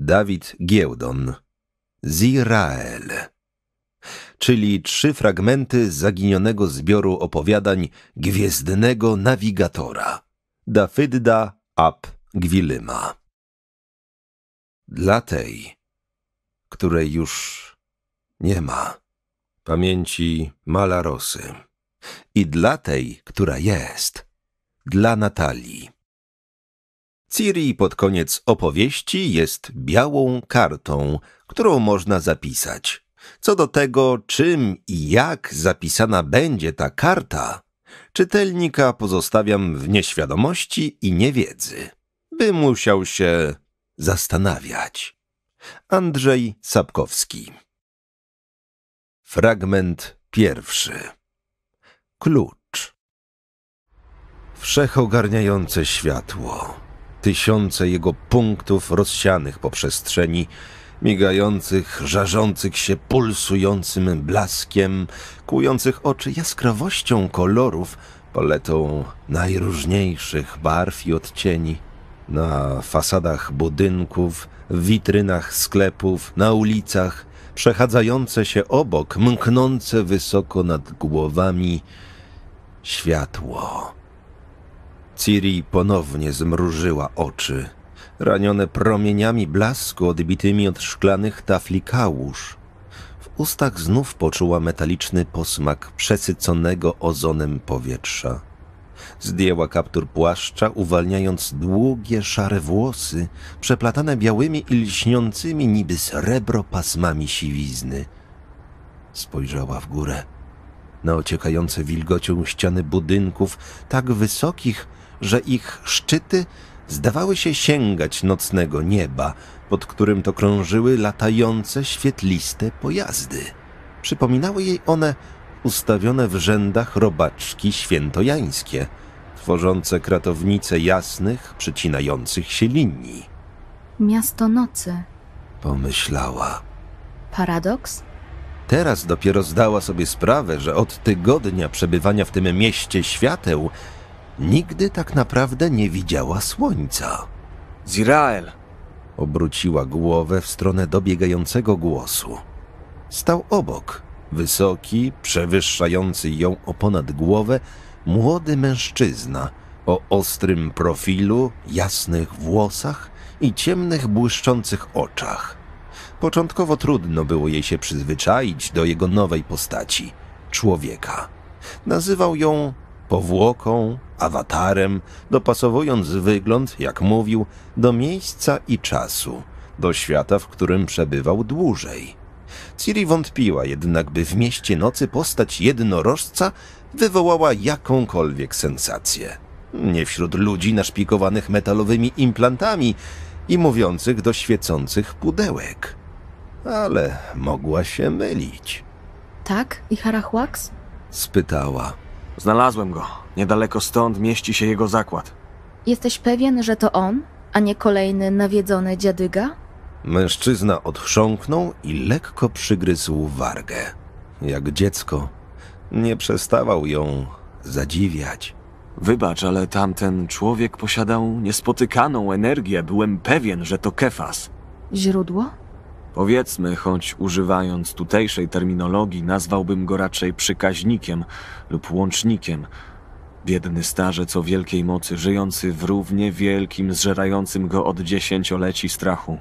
David Giełdon, Zirael, czyli 3 fragmenty zaginionego zbioru opowiadań Gwiezdnego Nawigatora, Dafyda ap Gwilima. Dla tej, której już nie ma, pamięci Malarosy, i dla tej, która jest, dla Natalii. Ciri pod koniec opowieści jest białą kartą, którą można zapisać. Co do tego, czym i jak zapisana będzie ta karta, czytelnika pozostawiam w nieświadomości i niewiedzy, by musiał się zastanawiać. Andrzej Sapkowski. Fragment 1. Klucz. Wszechogarniające światło, tysiące jego punktów rozsianych po przestrzeni, migających, żarzących się pulsującym blaskiem, kłujących oczy jaskrawością kolorów, paletą najróżniejszych barw i odcieni. Na fasadach budynków, w witrynach sklepów, na ulicach, przechadzające się obok, mknące wysoko nad głowami światło. Ciri ponownie zmrużyła oczy, ranione promieniami blasku odbitymi od szklanych tafli kałuż. W ustach znów poczuła metaliczny posmak przesyconego ozonem powietrza. Zdjęła kaptur płaszcza, uwalniając długie, szare włosy, przeplatane białymi i lśniącymi niby srebro pasmami siwizny. Spojrzała w górę, na ociekające wilgocią ściany budynków, tak wysokich, że ich szczyty zdawały się sięgać nocnego nieba, pod którym to krążyły latające, świetliste pojazdy. Przypominały jej one ustawione w rzędach robaczki świętojańskie, tworzące kratownice jasnych, przecinających się linii. Miasto nocy, pomyślała. Paradoks? Teraz dopiero zdała sobie sprawę, że od tygodnia przebywania w tym mieście świateł nigdy tak naprawdę nie widziała słońca. Zirael! Obróciła głowę w stronę dobiegającego głosu. Stał obok, wysoki, przewyższający ją o ponad głowę, młody mężczyzna o ostrym profilu, jasnych włosach i ciemnych, błyszczących oczach. Początkowo trudno było jej się przyzwyczaić do jego nowej postaci, człowieka. Nazywał ją powłoką, awatarem, dopasowując wygląd, jak mówił, do miejsca i czasu, do świata, w którym przebywał dłużej. Ciri wątpiła jednak, by w mieście nocy postać jednorożca wywołała jakąkolwiek sensację. Nie wśród ludzi naszpikowanych metalowymi implantami i mówiących do świecących pudełek. Ale mogła się mylić. Tak? I Harahwax? Spytała. Znalazłem go. Niedaleko stąd mieści się jego zakład. Jesteś pewien, że to on, a nie kolejny nawiedzony dziadyga? Mężczyzna odchrząknął i lekko przygryzł wargę. Jak dziecko. Nie przestawał ją zadziwiać. Wybacz, ale tamten człowiek posiadał niespotykaną energię. Byłem pewien, że to Kefas. Źródło? Powiedzmy, choć używając tutejszej terminologii, nazwałbym go raczej przykaźnikiem lub łącznikiem. Biedny starzec o wielkiej mocy, żyjący w równie wielkim, zżerającym go od dziesięcioleci strachu.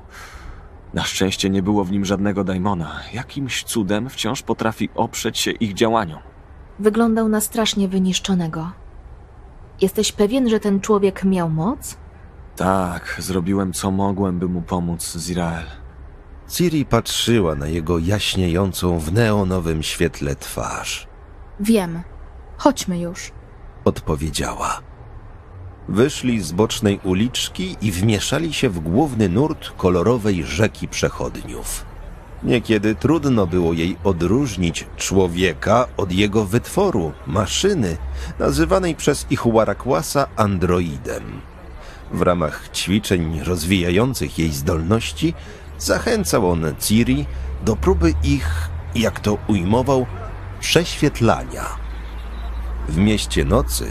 Na szczęście nie było w nim żadnego daimona. Jakimś cudem wciąż potrafi oprzeć się ich działaniom. Wyglądał na strasznie wyniszczonego. Jesteś pewien, że ten człowiek miał moc? Tak, zrobiłem co mogłem, by mu pomóc, Zirael. Ciri patrzyła na jego jaśniejącą w neonowym świetle twarz. Wiem. Chodźmy już. Odpowiedziała. Wyszli z bocznej uliczki i wmieszali się w główny nurt kolorowej rzeki przechodniów. Niekiedy trudno było jej odróżnić człowieka od jego wytworu, maszyny, nazywanej przez Ihuarakwasa androidem. W ramach ćwiczeń rozwijających jej zdolności zachęcał on Ciri do próby ich, jak to ujmował, prześwietlania. W mieście nocy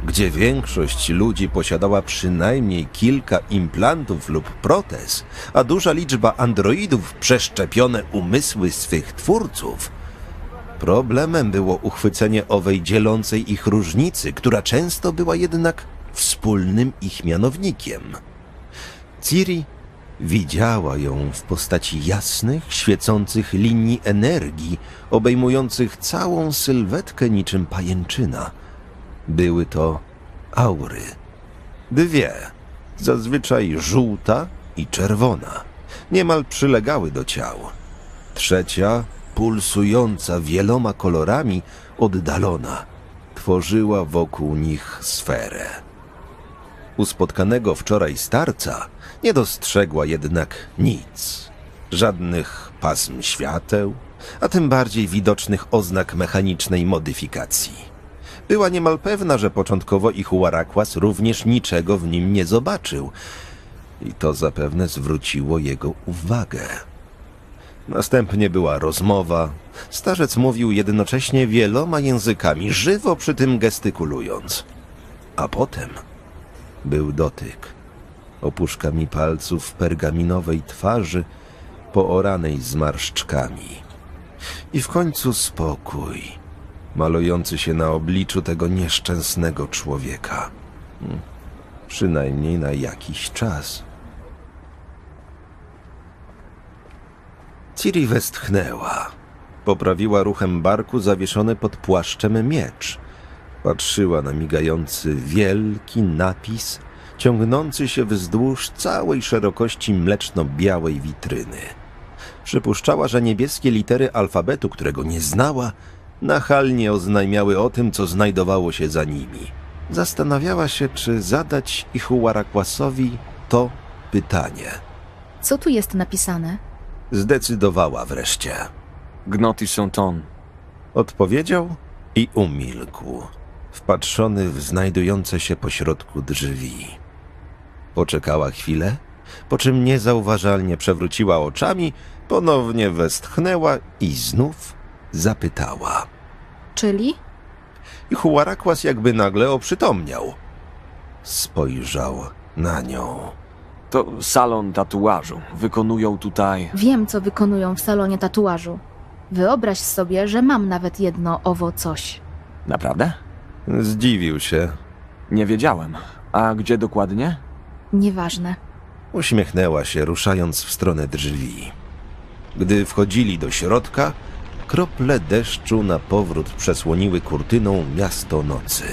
gdzie większość ludzi posiadała przynajmniej kilka implantów lub protez, a duża liczba androidów przeszczepione umysły swych twórców, problemem było uchwycenie owej dzielącej ich różnicy, która często była jednak wspólnym ich mianownikiem. Ciri widziała ją w postaci jasnych, świecących linii energii, obejmujących całą sylwetkę niczym pajęczyna. Były to aury. Dwie, zazwyczaj żółta i czerwona, niemal przylegały do ciał. Trzecia, pulsująca wieloma kolorami, oddalona, tworzyła wokół nich sferę. U spotkanego wczoraj starca nie dostrzegła jednak nic. Żadnych pasm świateł, a tym bardziej widocznych oznak mechanicznej modyfikacji. Była niemal pewna, że początkowo Ihuarakłas również niczego w nim nie zobaczył i to zapewne zwróciło jego uwagę. Następnie była rozmowa. Starzec mówił jednocześnie wieloma językami, żywo przy tym gestykulując. A potem był dotyk. Opuszkami palców pergaminowej twarzy, pooranej zmarszczkami. I w końcu spokój, malujący się na obliczu tego nieszczęsnego człowieka. Przynajmniej na jakiś czas. Ciri westchnęła. Poprawiła ruchem barku zawieszony pod płaszczem miecz. Patrzyła na migający wielki napis, ciągnący się wzdłuż całej szerokości mleczno-białej witryny. Przypuszczała, że niebieskie litery alfabetu, którego nie znała, nachalnie oznajmiały o tym, co znajdowało się za nimi. Zastanawiała się, czy zadać Ihuarakłasowi to pytanie. Co tu jest napisane? Zdecydowała wreszcie. Gnoti Sonton. Odpowiedział i umilkł, wpatrzony w znajdujące się pośrodku drzwi. Poczekała chwilę, po czym niezauważalnie przewróciła oczami, ponownie westchnęła i znów zapytała. Czyli? Ihuarakłas jakby nagle oprzytomniał. Spojrzał na nią. To salon tatuażu. Wykonują tutaj... Wiem, co wykonują w salonie tatuażu. Wyobraź sobie, że mam nawet jedno owo coś. Naprawdę? Zdziwił się. Nie wiedziałem. A gdzie dokładnie? Nieważne. Uśmiechnęła się, ruszając w stronę drzwi. Gdy wchodzili do środka, krople deszczu na powrót przesłoniły kurtyną miasto nocy.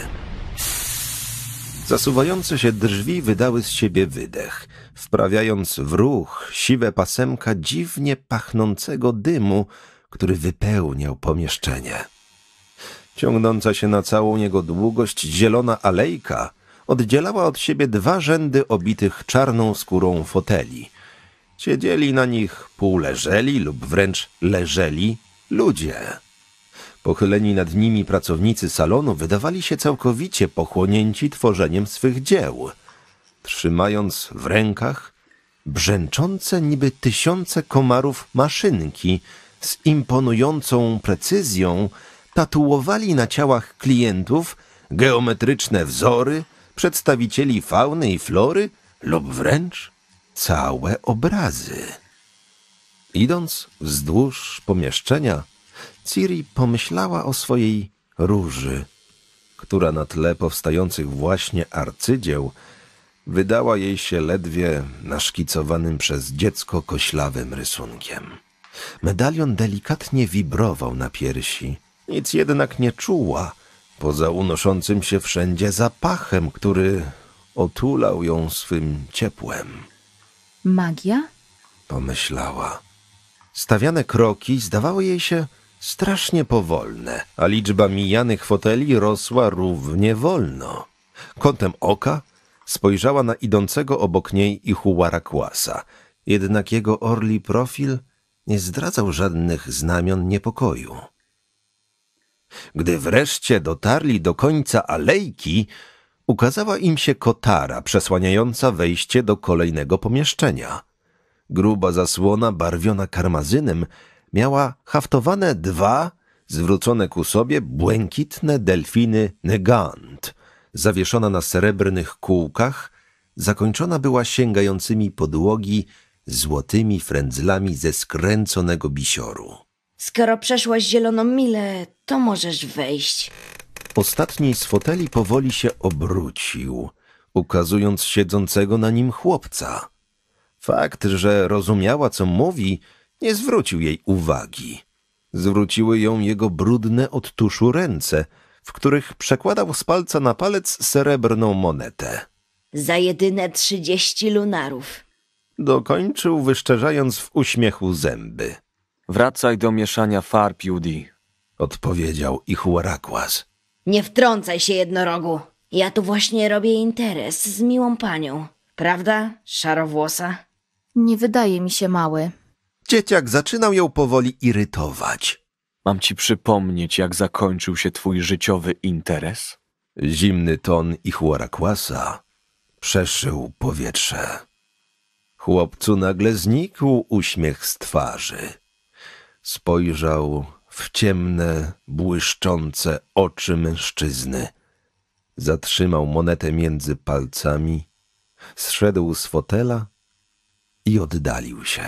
Zasuwające się drzwi wydały z siebie wydech, wprawiając w ruch siwe pasemka dziwnie pachnącego dymu, który wypełniał pomieszczenie. Ciągnąca się na całą jego długość zielona alejka oddzielała od siebie dwa rzędy obitych czarną skórą foteli. Siedzieli na nich półleżeli lub wręcz leżeli ludzie. Pochyleni nad nimi pracownicy salonu wydawali się całkowicie pochłonięci tworzeniem swych dzieł, trzymając w rękach brzęczące niby tysiące komarów maszynki z imponującą precyzją tatuowali na ciałach klientów geometryczne wzory, przedstawicieli fauny i flory lub wręcz całe obrazy. Idąc wzdłuż pomieszczenia, Ciri pomyślała o swojej róży, która na tle powstających właśnie arcydzieł wydała jej się ledwie naszkicowanym przez dziecko koślawym rysunkiem. Medalion delikatnie wibrował na piersi, nic jednak nie czuła, poza unoszącym się wszędzie zapachem, który otulał ją swym ciepłem. Magia? Pomyślała. Stawiane kroki zdawały jej się strasznie powolne, a liczba mijanych foteli rosła równie wolno. Kątem oka spojrzała na idącego obok niej Ihuarakłasa, jednak jego orli profil nie zdradzał żadnych znamion niepokoju. Gdy wreszcie dotarli do końca alejki, ukazała im się kotara przesłaniająca wejście do kolejnego pomieszczenia. Gruba zasłona barwiona karmazynem miała haftowane dwa, zwrócone ku sobie, błękitne delfiny Negant, zawieszona na srebrnych kółkach, zakończona była sięgającymi podłogi złotymi frędzlami ze skręconego bisioru. Skoro przeszłaś zieloną milę, to możesz wejść. Ostatni z foteli powoli się obrócił, ukazując siedzącego na nim chłopca. Fakt, że rozumiała, co mówi, nie zwrócił jej uwagi. Zwróciły ją jego brudne od tuszu ręce, w których przekładał z palca na palec srebrną monetę. Za jedyne 30 lunarów. Dokończył, wyszczerzając w uśmiechu zęby. Wracaj do mieszania farb, Judy. Odpowiedział Ihuarakłas. Nie wtrącaj się, jednorogu. Ja tu właśnie robię interes z miłą panią. Prawda, szarowłosa? Nie wydaje mi się mały. Dzieciak zaczynał ją powoli irytować. Mam ci przypomnieć, jak zakończył się twój życiowy interes? Zimny ton Ihuarakłasa przeszył powietrze. Chłopcu nagle znikł uśmiech z twarzy. Spojrzał w ciemne, błyszczące oczy mężczyzny. Zatrzymał monetę między palcami, zszedł z fotela i oddalił się.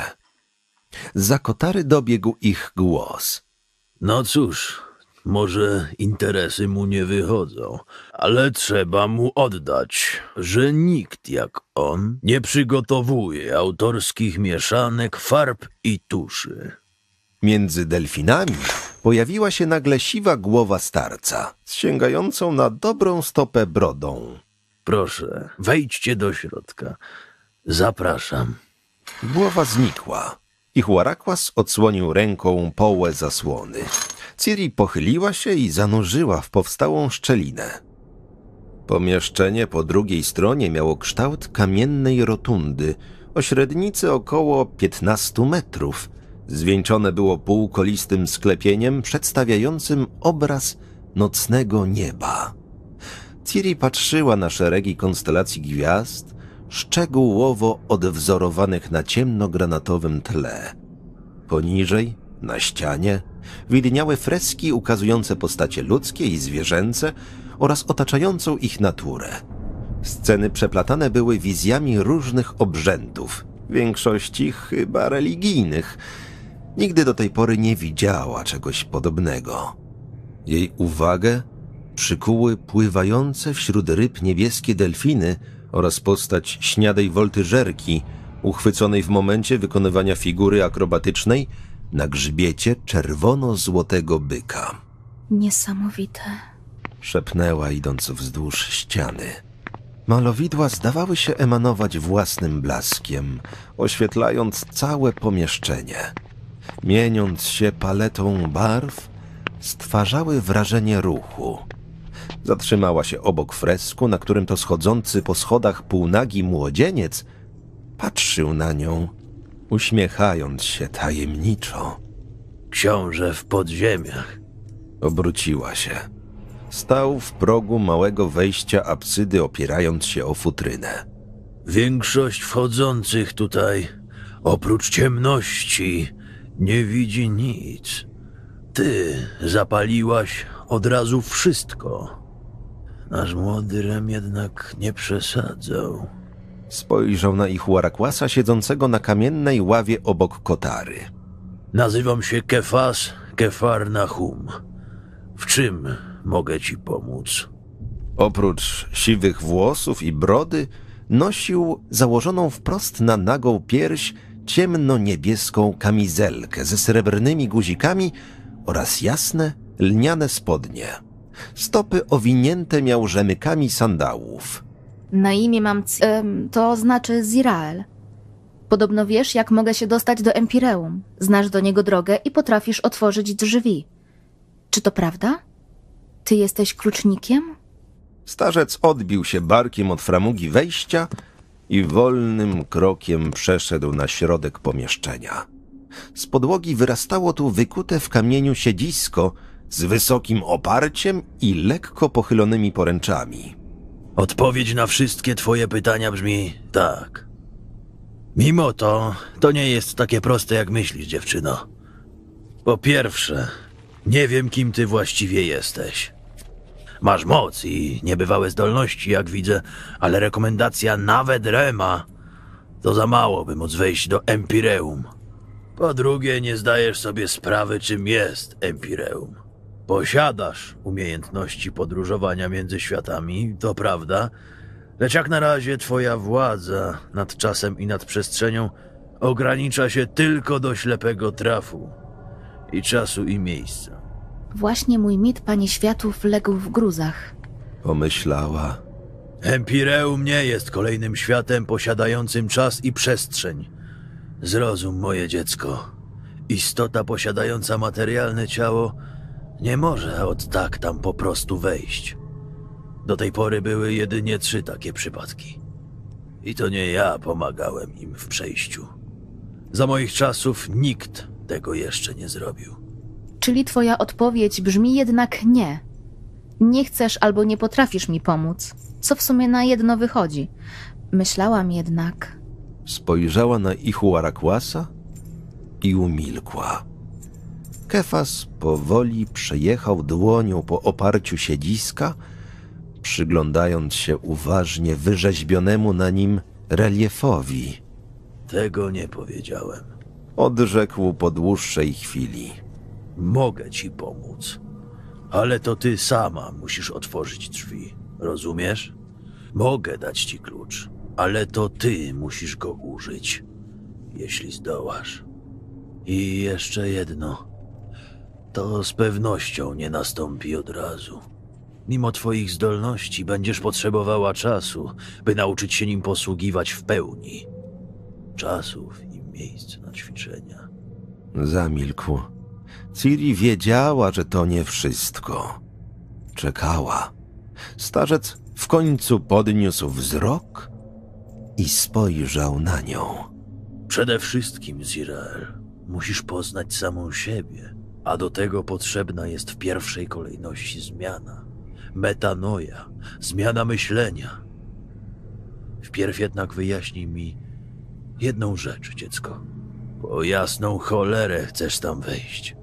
Za kotary dobiegł ich głos. No cóż, może interesy mu nie wychodzą, ale trzeba mu oddać, że nikt jak on nie przygotowuje autorskich mieszanek farb i tuszy. Między delfinami pojawiła się nagle siwa głowa starca, z sięgającą na dobrą stopę brodą. Proszę, wejdźcie do środka. Zapraszam. Głowa znikła. Ihuarakłas odsłonił ręką połę zasłony. Ciri pochyliła się i zanurzyła w powstałą szczelinę. Pomieszczenie po drugiej stronie miało kształt kamiennej rotundy o średnicy około 15 metrów. Zwieńczone było półkolistym sklepieniem przedstawiającym obraz nocnego nieba. Ciri patrzyła na szeregi konstelacji gwiazd, szczegółowo odwzorowanych na ciemnogranatowym tle. Poniżej, na ścianie, widniały freski ukazujące postacie ludzkie i zwierzęce oraz otaczającą ich naturę. Sceny przeplatane były wizjami różnych obrzędów, w większości chyba religijnych. Nigdy do tej pory nie widziała czegoś podobnego. Jej uwagę przykuły pływające wśród ryb niebieskie delfiny oraz postać śniadej woltyżerki, uchwyconej w momencie wykonywania figury akrobatycznej na grzbiecie czerwono-złotego byka. Niesamowite. Szepnęła, idąc wzdłuż ściany. Malowidła zdawały się emanować własnym blaskiem, oświetlając całe pomieszczenie. Mieniąc się paletą barw, stwarzały wrażenie ruchu. Zatrzymała się obok fresku, na którym to schodzący po schodach półnagi młodzieniec patrzył na nią, uśmiechając się tajemniczo. Książę w podziemiach. Obróciła się. Stał w progu małego wejścia apsydy, opierając się o futrynę. Większość wchodzących tutaj, oprócz ciemności, nie widzi nic. Ty zapaliłaś od razu wszystko. Nasz młody Rem jednak nie przesadzał. Spojrzał na Ihuarakwasa siedzącego na kamiennej ławie obok kotary. Nazywam się Kefas Kefar Nahum. W czym mogę ci pomóc? Oprócz siwych włosów i brody nosił założoną wprost na nagą pierś ciemno-niebieską kamizelkę ze srebrnymi guzikami oraz jasne, lniane spodnie. Stopy owinięte miał rzemykami sandałów. Na imię mam to znaczy Zirael. Podobno wiesz, jak mogę się dostać do Empireum. Znasz do niego drogę i potrafisz otworzyć drzwi. Czy to prawda? Ty jesteś klucznikiem? Starzec odbił się barkiem od framugi wejścia i wolnym krokiem przeszedł na środek pomieszczenia. Z podłogi wyrastało tu wykute w kamieniu siedzisko z wysokim oparciem i lekko pochylonymi poręczami. Odpowiedź na wszystkie twoje pytania brzmi tak. Mimo to nie jest takie proste, jak myślisz, dziewczyno. Po pierwsze, nie wiem, kim ty właściwie jesteś. Masz moc i niebywałe zdolności, jak widzę, ale rekomendacja nawet Rema to za mało, by móc wejść do Empireum. Po drugie, nie zdajesz sobie sprawy, czym jest Empireum. Posiadasz umiejętności podróżowania między światami, to prawda, lecz jak na razie twoja władza nad czasem i nad przestrzenią ogranicza się tylko do ślepego trafu i czasu i miejsca. Właśnie mój mit, panie światów, legł w gruzach. Pomyślała. Empireum nie jest kolejnym światem posiadającym czas i przestrzeń. Zrozum, moje dziecko. Istota posiadająca materialne ciało nie może od tak tam po prostu wejść. Do tej pory były jedynie 3 takie przypadki. I to nie ja pomagałem im w przejściu. Za moich czasów nikt tego jeszcze nie zrobił. Czyli twoja odpowiedź brzmi jednak nie. Nie chcesz albo nie potrafisz mi pomóc, co w sumie na jedno wychodzi. Myślałam jednak... Spojrzała na Ichuaraquasa i umilkła. Kefas powoli przejechał dłonią po oparciu siedziska, przyglądając się uważnie wyrzeźbionemu na nim reliefowi. Tego nie powiedziałem. Odrzekł po dłuższej chwili. Mogę ci pomóc, ale to ty sama musisz otworzyć drzwi. Rozumiesz? Mogę dać ci klucz, ale to ty musisz go użyć, jeśli zdołasz. I jeszcze jedno. To z pewnością nie nastąpi od razu. Mimo twoich zdolności będziesz potrzebowała czasu, by nauczyć się nim posługiwać w pełni. Czasów i miejsc na ćwiczenia. Zamilkł. Ciri wiedziała, że to nie wszystko. Czekała. Starzec w końcu podniósł wzrok i spojrzał na nią. Przede wszystkim, Zirael, musisz poznać samą siebie, a do tego potrzebna jest w pierwszej kolejności zmiana. Metanoja, zmiana myślenia. Wpierw jednak wyjaśnij mi jedną rzecz, dziecko. Po jasną cholerę chcesz tam wejść.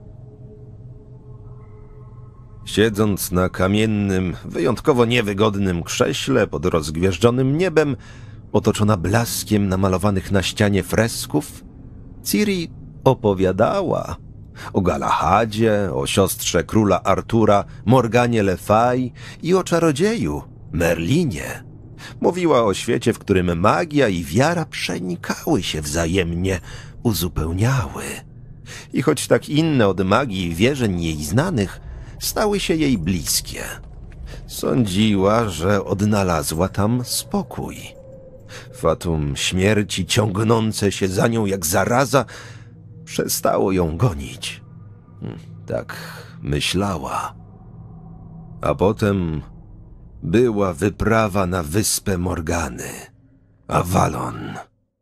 Siedząc na kamiennym, wyjątkowo niewygodnym krześle pod rozgwieżdżonym niebem, otoczona blaskiem namalowanych na ścianie fresków, Ciri opowiadała o Galahadzie, o siostrze króla Artura, Morganie Le Fay i o czarodzieju, Merlinie. Mówiła o świecie, w którym magia i wiara przenikały się wzajemnie, uzupełniały. I choć tak inne od magii i wierzeń jej znanych, stały się jej bliskie. Sądziła, że odnalazła tam spokój. Fatum śmierci ciągnące się za nią jak zaraza przestało ją gonić. Tak myślała. A potem była wyprawa na wyspę Morgany, Avalon.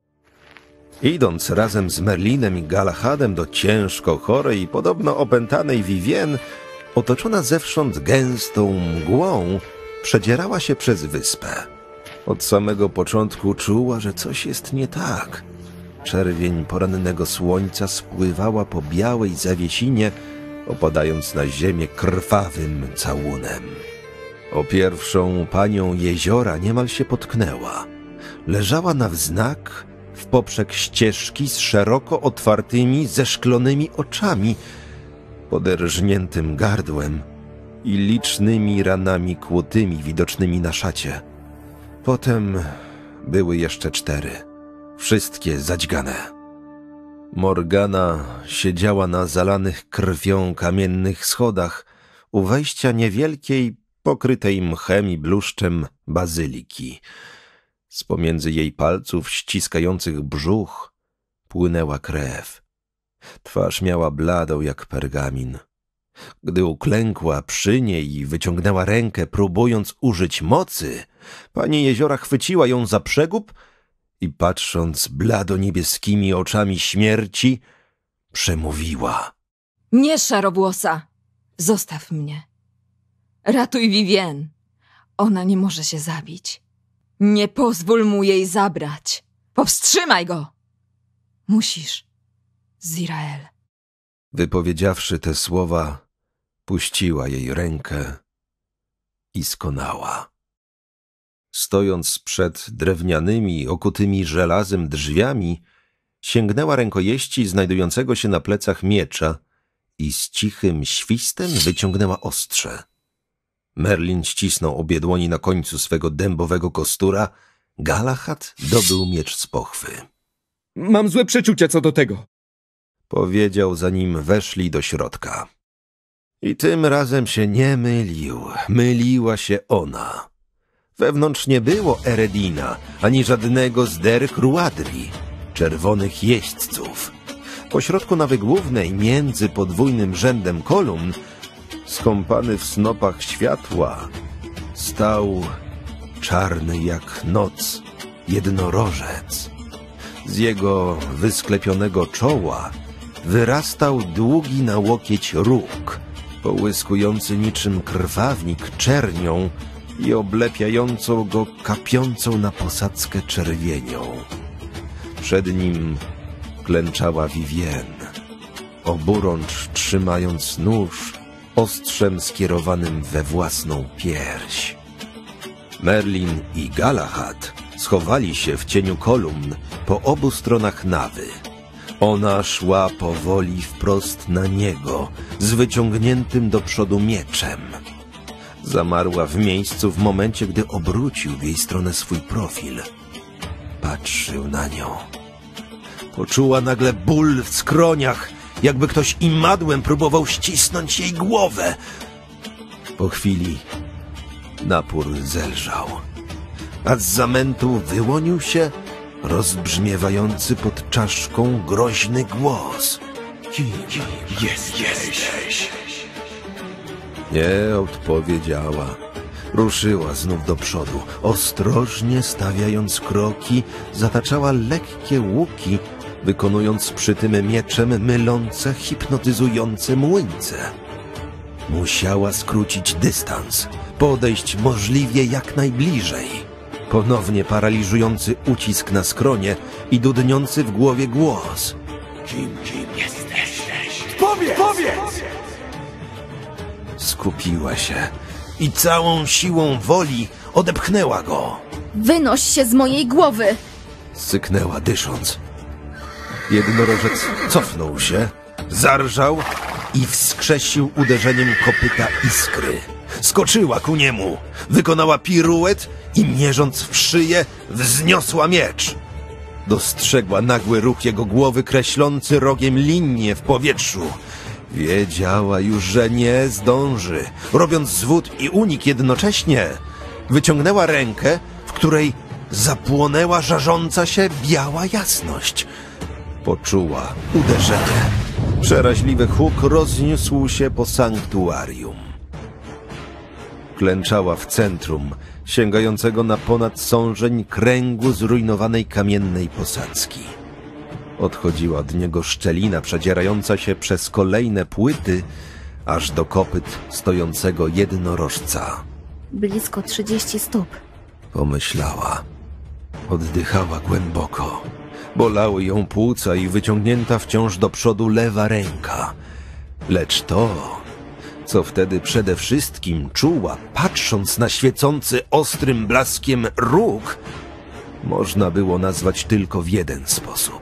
Idąc razem z Merlinem i Galahadem do ciężko chorej i podobno opętanej Vivien, otoczona zewsząd gęstą mgłą, przedzierała się przez wyspę. Od samego początku czuła, że coś jest nie tak. Czerwień porannego słońca spływała po białej zawiesinie, opadając na ziemię krwawym całunem. O pierwszą panią jeziora niemal się potknęła. Leżała na wznak w poprzek ścieżki z szeroko otwartymi, zeszklonymi oczami, poderżniętym gardłem i licznymi ranami kłutymi widocznymi na szacie. Potem były jeszcze 4, wszystkie zadźgane. Morgana siedziała na zalanych krwią kamiennych schodach u wejścia niewielkiej, pokrytej mchem i bluszczem bazyliki. Z pomiędzy jej palców ściskających brzuch płynęła krew. Twarz miała bladą jak pergamin. Gdy uklękła przy niej i wyciągnęła rękę, próbując użyć mocy, pani jeziora chwyciła ją za przegub i patrząc blado-niebieskimi oczami śmierci, przemówiła. Nie, szarowłosa! Zostaw mnie. Ratuj Vivien. Ona nie może się zabić. Nie pozwól mu jej zabrać. Powstrzymaj go! Musisz, Zirael. Wypowiedziawszy te słowa, puściła jej rękę i skonała. Stojąc przed drewnianymi, okutymi żelazem drzwiami, sięgnęła rękojeści znajdującego się na plecach miecza i z cichym świstem wyciągnęła ostrze. Merlin ścisnął obie dłoni na końcu swego dębowego kostura. Galahad dobył miecz z pochwy. Mam złe przeczucia co do tego. Powiedział, zanim weszli do środka. I tym razem się nie mylił. Myliła się ona. Wewnątrz nie było Eredina, ani żadnego z Der Hruadri, czerwonych jeźdźców. Pośrodku nawy głównej, między podwójnym rzędem kolumn, skąpany w snopach światła, stał czarny jak noc jednorożec. Z jego wysklepionego czoła wyrastał długi na łokieć róg, połyskujący niczym krwawnik czernią i oblepiającą go kapiącą na posadzkę czerwienią. Przed nim klęczała Vivienne, oburącz trzymając nóż ostrzem skierowanym we własną pierś. Merlin i Galahad schowali się w cieniu kolumn po obu stronach nawy. Ona szła powoli wprost na niego, z wyciągniętym do przodu mieczem. Zamarła w miejscu w momencie, gdy obrócił w jej stronę swój profil. Patrzył na nią. Poczuła nagle ból w skroniach, jakby ktoś imadłem próbował ścisnąć jej głowę. Po chwili napór zelżał, a z zamętu wyłonił się rozbrzmiewający pod czaszką groźny głos. Kim jesteś? Nie odpowiedziała. Ruszyła znów do przodu. Ostrożnie stawiając kroki, zataczała lekkie łuki, wykonując przy tym mieczem mylące, hipnotyzujące młyńce. Musiała skrócić dystans, podejść możliwie jak najbliżej. Ponownie paraliżujący ucisk na skronie i dudniący w głowie głos. Kim jesteś? Powiedz! Skupiła się i całą siłą woli odepchnęła go. Wynoś się z mojej głowy! Syknęła, dysząc. Jednorożec cofnął się, zarżał i wskrzesił uderzeniem kopyta iskry. Skoczyła ku niemu, wykonała piruet i mierząc w szyję, wzniosła miecz. Dostrzegła nagły ruch jego głowy kreślący rogiem linię w powietrzu. Wiedziała już, że nie zdąży. Robiąc zwód i unik jednocześnie, wyciągnęła rękę, w której zapłonęła żarząca się biała jasność. Poczuła uderzenie. Przeraźliwy huk rozniósł się po sanktuarium. Klęczała w centrum, sięgającego na ponad sążeń kręgu zrujnowanej kamiennej posadzki. Odchodziła od niego szczelina przedzierająca się przez kolejne płyty, aż do kopyt stojącego jednorożca. Blisko 30 stóp. Pomyślała. Oddychała głęboko. Bolały ją płuca i wyciągnięta wciąż do przodu lewa ręka. Lecz to, co wtedy przede wszystkim czuła, patrząc na świecący ostrym blaskiem róg, można było nazwać tylko w jeden sposób.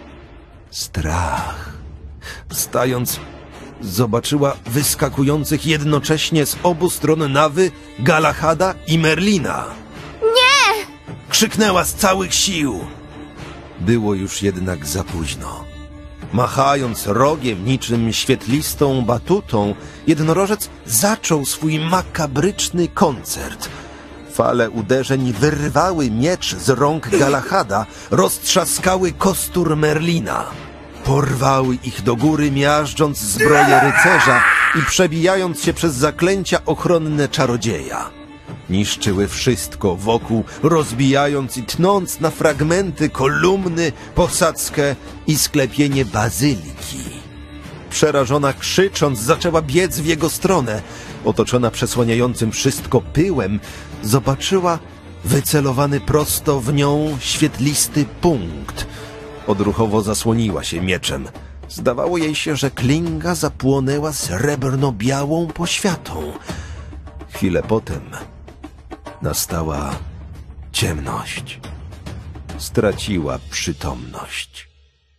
Strach. Wstając, zobaczyła wyskakujących jednocześnie z obu stron nawy Galahada i Merlina. Nie! Krzyknęła z całych sił. Było już jednak za późno. Machając rogiem niczym świetlistą batutą, jednorożec zaczął swój makabryczny koncert. Fale uderzeń wyrwały miecz z rąk Galahada, roztrzaskały kostur Merlina. Porwały ich do góry, miażdżąc zbroję rycerza i przebijając się przez zaklęcia ochronne czarodzieja. Niszczyły wszystko wokół, rozbijając i tnąc na fragmenty kolumny, posadzkę i sklepienie bazyliki. Przerażona krzycząc, zaczęła biec w jego stronę. Otoczona przesłaniającym wszystko pyłem, zobaczyła wycelowany prosto w nią świetlisty punkt. Odruchowo zasłoniła się mieczem. Zdawało jej się, że klinga zapłonęła srebrno-białą poświatą. Chwilę potem nastała ciemność. Straciła przytomność.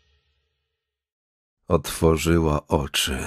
Otworzyła oczy.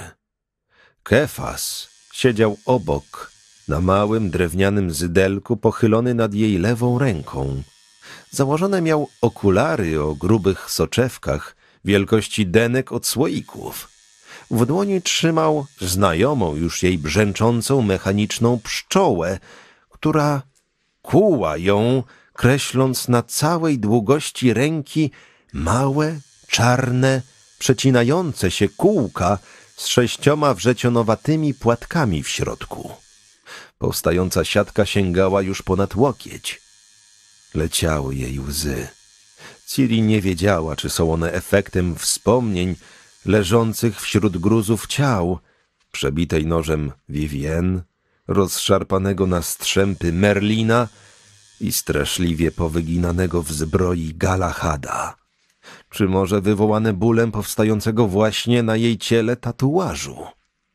Kefas siedział obok, na małym drewnianym zydelku pochylony nad jej lewą ręką. Założone miał okulary o grubych soczewkach, wielkości denek od słoików. W dłoni trzymał znajomą już jej brzęczącą mechaniczną pszczołę, która kuła ją, kreśląc na całej długości ręki małe, czarne, przecinające się kółka z 6 wrzecionowatymi płatkami w środku. Powstająca siatka sięgała już ponad łokieć. Leciały jej łzy. Ciri nie wiedziała, czy są one efektem wspomnień leżących wśród gruzów ciał, przebitej nożem Vivien, rozszarpanego na strzępy Merlina i straszliwie powyginanego w zbroi Galahada, czy może wywołane bólem powstającego właśnie na jej ciele tatuażu.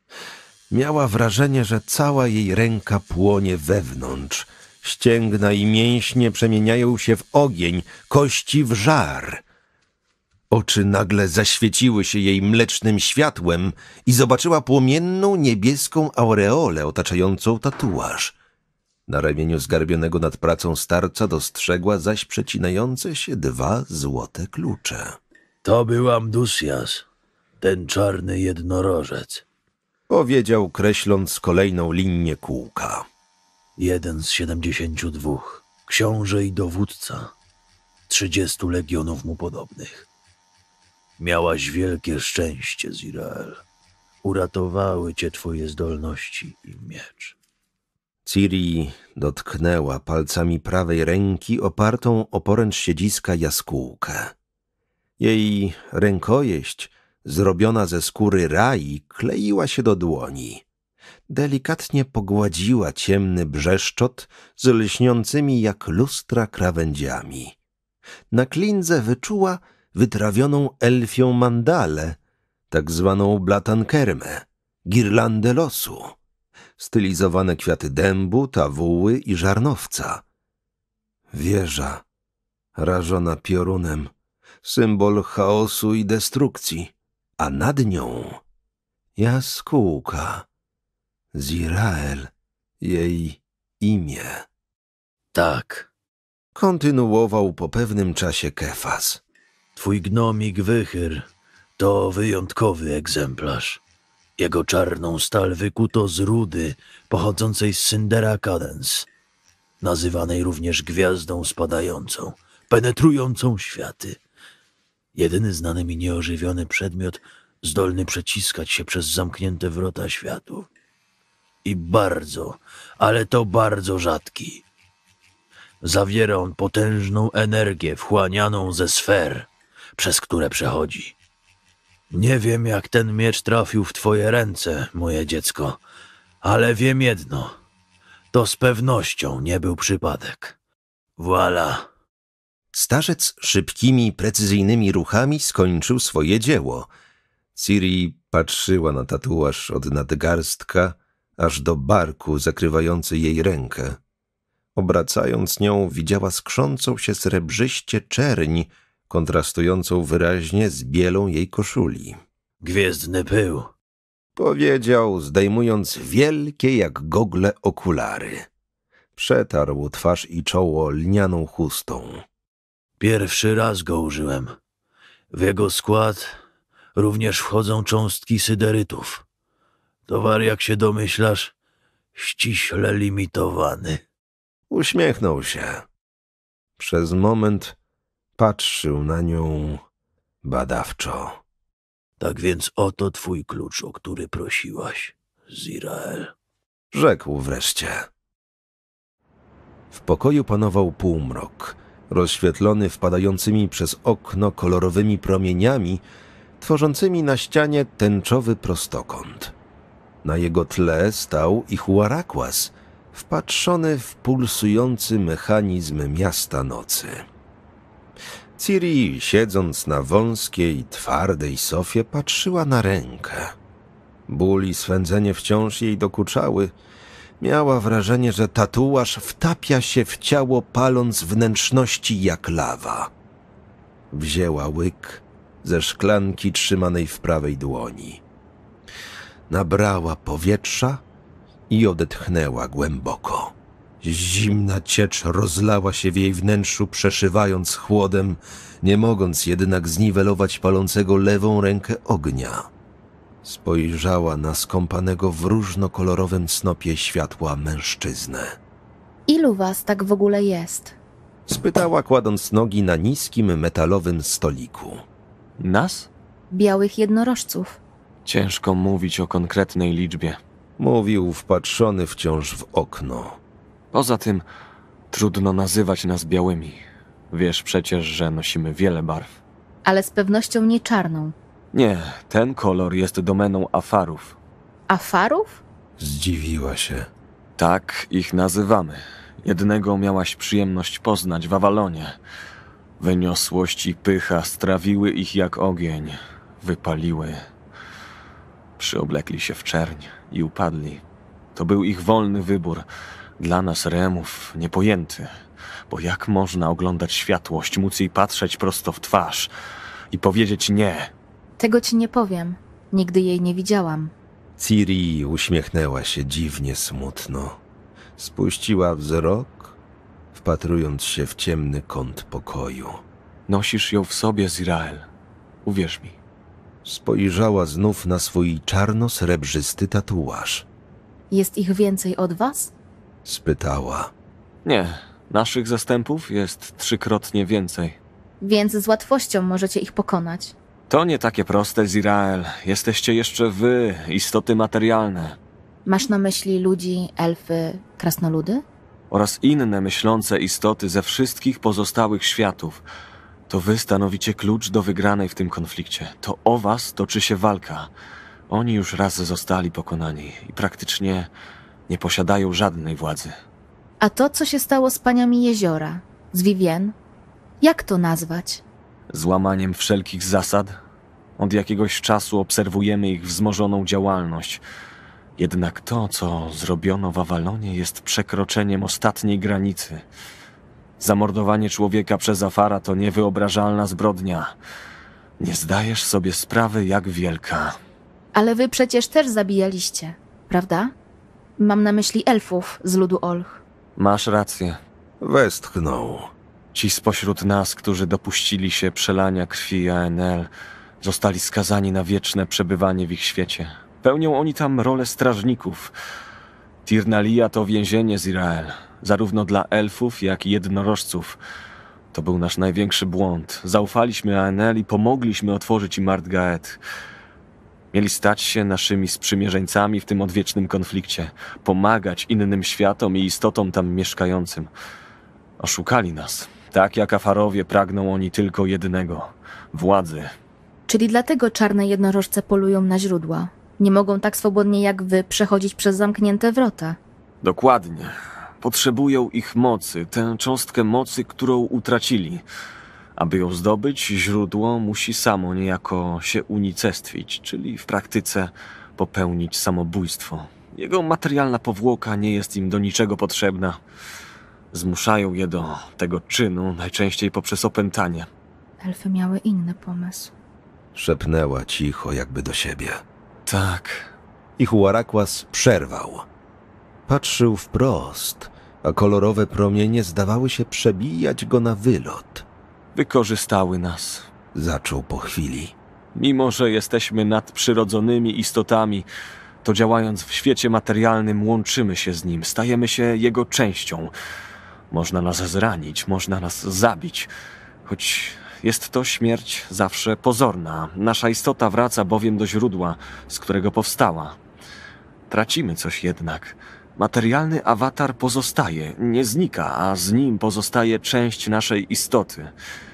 Miała wrażenie, że cała jej ręka płonie wewnątrz, ścięgna i mięśnie przemieniają się w ogień, kości w żar. Oczy nagle zaświeciły się jej mlecznym światłem i zobaczyła płomienną niebieską aureolę otaczającą tatuaż. Na ramieniu zgarbionego nad pracą starca dostrzegła zaś przecinające się 2 złote klucze. To był Amdusias, ten czarny jednorożec. Powiedział, kreśląc kolejną linię kółka. 1 z 72, książę i dowódca, 30 legionów mu podobnych. Miałaś wielkie szczęście, Zirael. Uratowały cię twoje zdolności i miecz. Ciri dotknęła palcami prawej ręki opartą o poręcz siedziska jaskółkę. Jej rękojeść, zrobiona ze skóry rai, kleiła się do dłoni. Delikatnie pogładziła ciemny brzeszczot z lśniącymi jak lustra krawędziami. Na klindze wyczuła wytrawioną elfią mandalę, tak zwaną blatankermę, girlandę losu, stylizowane kwiaty dębu, tawuły i żarnowca. Wieża, rażona piorunem, symbol chaosu i destrukcji, a nad nią jaskółka, Zirael, jej imię. Tak, Kontynuował po pewnym czasie Kefas. twój gnomik Wychyr to wyjątkowy egzemplarz. Jego czarną stal wykuto z rudy pochodzącej z Syndera Cadence, nazywanej również gwiazdą spadającą, penetrującą światy. Jedyny znany mi nieożywiony przedmiot zdolny przeciskać się przez zamknięte wrota światów. I bardzo, ale to bardzo rzadki. Zawiera on potężną energię wchłanianą ze sfer, przez które przechodzi. Nie wiem, jak ten miecz trafił w twoje ręce, moje dziecko, ale wiem jedno. To z pewnością nie był przypadek. Voilà. Starzec szybkimi, precyzyjnymi ruchami skończył swoje dzieło. Ciri patrzyła na tatuaż od nadgarstka aż do barku zakrywający jej rękę. Obracając nią, widziała skrzącą się srebrzyście czerń, kontrastującą wyraźnie z bielą jej koszuli. Gwiezdny pył. Powiedział, zdejmując wielkie jak gogle okulary. Przetarł twarz i czoło lnianą chustą. Pierwszy raz go użyłem. W jego skład również wchodzą cząstki syderytów. Towar, jak się domyślasz, ściśle limitowany. Uśmiechnął się. Przez moment patrzył na nią badawczo. Tak więc oto twój klucz, o który prosiłaś, Zirael. Rzekł wreszcie. W pokoju panował półmrok, rozświetlony wpadającymi przez okno kolorowymi promieniami, tworzącymi na ścianie tęczowy prostokąt. Na jego tle stał Ihuarakłas, wpatrzony w pulsujący mechanizm miasta nocy. Ciri, siedząc na wąskiej, twardej sofie, patrzyła na rękę. Ból i swędzenie wciąż jej dokuczały, Miała wrażenie, że tatuaż wtapia się w ciało, paląc wnętrzności jak lawa. Wzięła łyk ze szklanki trzymanej w prawej dłoni. Nabrała powietrza i odetchnęła głęboko. Zimna ciecz rozlała się w jej wnętrzu, przeszywając chłodem, nie mogąc jednak zniwelować palącego lewą rękę ognia. Spojrzała na skąpanego w różnokolorowym snopie światła mężczyznę. Ilu was tak w ogóle jest? Spytała, kładąc nogi na niskim metalowym stoliku. Nas? Białych jednorożców. Ciężko mówić o konkretnej liczbie. Mówił wpatrzony wciąż w okno. Poza tym trudno nazywać nas białymi. Wiesz przecież, że nosimy wiele barw. Ale z pewnością nie czarną. Nie, ten kolor jest domeną Afarów. Afarów? Zdziwiła się. Tak ich nazywamy. Jednego miałaś przyjemność poznać w Awalonie. Wyniosłość i pycha strawiły ich jak ogień. Wypaliły. Przyoblekli się w czerń i upadli. To był ich wolny wybór. Dla nas, Remów, niepojęty. Bo jak można oglądać światłość, móc jej patrzeć prosto w twarz i powiedzieć nie? Tego ci nie powiem. Nigdy jej nie widziałam. Ciri uśmiechnęła się dziwnie smutno. Spuściła wzrok, wpatrując się w ciemny kąt pokoju. Nosisz ją w sobie, Zirael. Uwierz mi. Spojrzała znów na swój czarno-srebrzysty tatuaż. Jest ich więcej od was? Spytała. Nie, naszych zastępów jest 3-krotnie więcej. Więc z łatwością możecie ich pokonać. To nie takie proste, Zirael. Jesteście jeszcze wy, istoty materialne. Masz na myśli ludzi, elfy, krasnoludy? Oraz inne myślące istoty ze wszystkich pozostałych światów. To wy stanowicie klucz do wygranej w tym konflikcie. To o was toczy się walka. Oni już raz zostali pokonani i praktycznie nie posiadają żadnej władzy. A to, co się stało z paniami jeziora, z Vivien, jak to nazwać? Złamaniem wszelkich zasad? Od jakiegoś czasu obserwujemy ich wzmożoną działalność. Jednak to, co zrobiono w Awalonie, jest przekroczeniem ostatniej granicy. Zamordowanie człowieka przez Afara to niewyobrażalna zbrodnia. Nie zdajesz sobie sprawy, jak wielka. Ale wy przecież też zabijaliście, prawda? Mam na myśli elfów z ludu Olch. Masz rację. Westchnął. Ci spośród nas, którzy dopuścili się przelania krwi Aenel, zostali skazani na wieczne przebywanie w ich świecie. Pełnią oni tam rolę strażników. Tirnalia to więzienie, Zirael, zarówno dla elfów, jak i jednorożców. To był nasz największy błąd. Zaufaliśmy Aenel i pomogliśmy otworzyć im Ardgaed. Mieli stać się naszymi sprzymierzeńcami w tym odwiecznym konflikcie, pomagać innym światom i istotom tam mieszkającym. Oszukali nas. Tak jak Afarowie pragną oni tylko jednego – władzy. Czyli dlatego czarne jednorożce polują na źródła. Nie mogą tak swobodnie jak wy przechodzić przez zamknięte wrota. Dokładnie. Potrzebują ich mocy, tę cząstkę mocy, którą utracili. Aby ją zdobyć, źródło musi samo niejako się unicestwić, czyli w praktyce popełnić samobójstwo. Jego materialna powłoka nie jest im do niczego potrzebna. Zmuszają je do tego czynu, najczęściej poprzez opętanie. Elfy miały inny pomysł. Szepnęła cicho, jakby do siebie. Tak. I Huarakłas przerwał. Patrzył wprost, a kolorowe promienie zdawały się przebijać go na wylot. Wykorzystały nas. Zaczął po chwili. Mimo że jesteśmy nadprzyrodzonymi istotami, to działając w świecie materialnym łączymy się z nim, stajemy się jego częścią. Można nas zranić, można nas zabić, choć jest to śmierć zawsze pozorna. Nasza istota wraca bowiem do źródła, z którego powstała. Tracimy coś jednak. Materialny awatar pozostaje, nie znika, a z nim pozostaje część naszej istoty.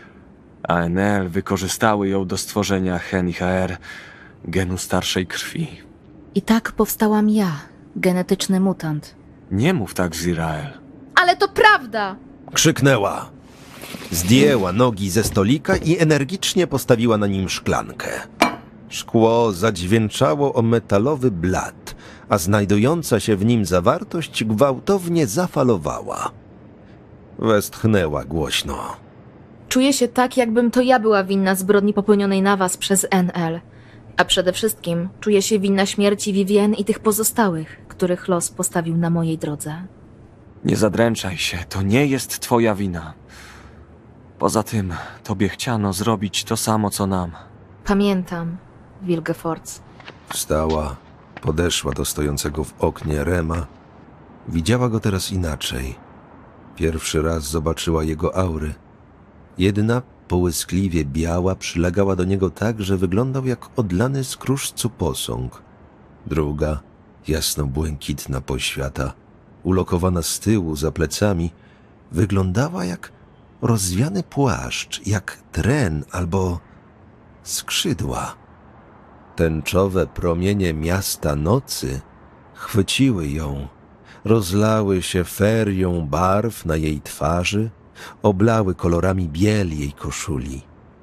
Aenel wykorzystały ją do stworzenia Hen-Ichaer, genu starszej krwi. I tak powstałam ja, genetyczny mutant. Nie mów tak, Zirael. Ale to prawda! Krzyknęła. Zdjęła nogi ze stolika i energicznie postawiła na nim szklankę. Szkło zadźwięczało o metalowy blat, a znajdująca się w nim zawartość gwałtownie zafalowała. Westchnęła głośno. Czuję się tak, jakbym to ja była winna zbrodni popełnionej na was przez NL. A przede wszystkim czuję się winna śmierci Vivien i tych pozostałych, których los postawił na mojej drodze. Nie zadręczaj się, to nie jest twoja wina. Poza tym, tobie chciano zrobić to samo, co nam. Pamiętam, Wilgefortz. Wstała, podeszła do stojącego w oknie Rema. Widziała go teraz inaczej. Pierwszy raz zobaczyła jego aury. Jedna, połyskliwie biała, przylegała do niego tak, że wyglądał jak odlany z kruszcu posąg. Druga, jasno-błękitna poświata, ulokowana z tyłu za plecami, wyglądała jak rozwiany płaszcz, jak tren albo skrzydła. Tęczowe promienie miasta nocy chwyciły ją, rozlały się ferią barw na jej twarzy, oblały kolorami biel jej koszuli.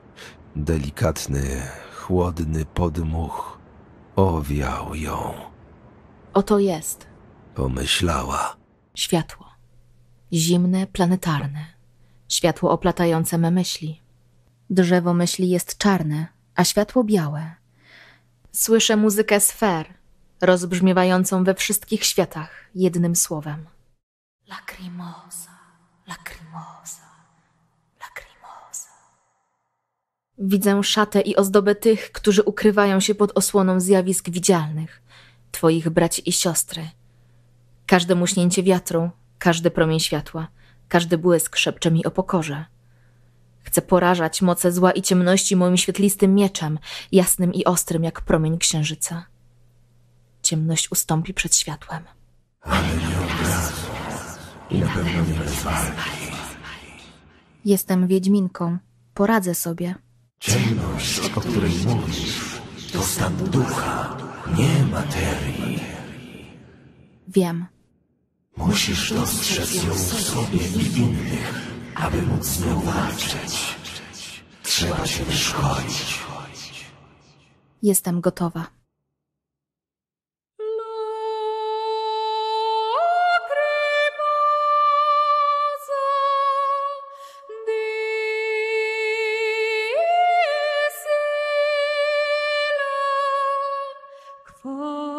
Delikatny, chłodny podmuch owiał ją. Oto jest Pomyślała. światło. Zimne, planetarne. Światło oplatające me myśli. Drzewo myśli jest czarne, a światło białe. Słyszę muzykę sfer, rozbrzmiewającą we wszystkich światach jednym słowem. Lacrimosa, lacrimosa, lacrimosa. Widzę szatę i ozdobę tych, którzy ukrywają się pod osłoną zjawisk widzialnych, twoich braci i siostry. Każde muśnięcie wiatru, każdy promień światła, każdy błysk szepcze mi o pokorze. Chcę porażać moce zła i ciemności moim świetlistym mieczem, jasnym i ostrym jak promień księżyca. Ciemność ustąpi przed światłem. Jestem wiedźminką. Poradzę sobie. Ciemność, o której mówisz, to stan ducha, nie materii. Wiem. Musisz dostrzec ją w sobie i w innych, aby móc z nią walczyć. Trzeba się wyszkolić. Jestem gotowa. For